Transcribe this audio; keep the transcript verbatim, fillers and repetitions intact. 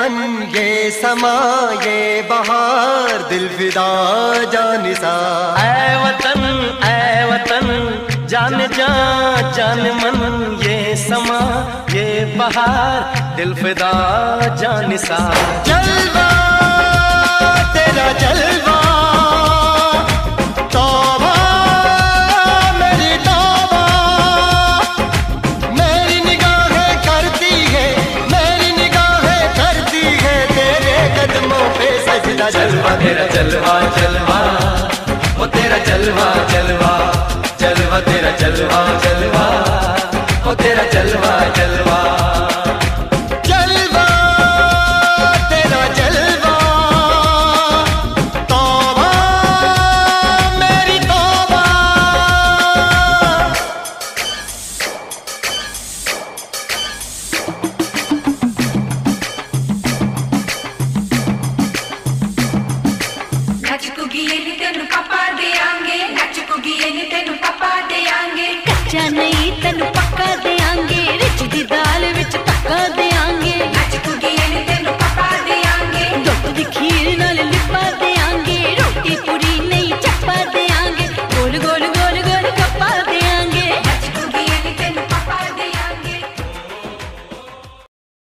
मन ये समा ये बहार दिल फिदा जानिसा। ऐ वतन ऐ वतन जान जा जान मन ये समा ये बहार दिल फिदा जानिसा। जलवा तेरा जलवा तौबा मेरी तौबा, मेरी निगाहें करती है मेरी निगाहें करती है तेरे कदमों पे सजदा। जलवा तेरा जलवा जलवा वो तेरा जलवा जलवा जलवा तेरा जलवा जलवा।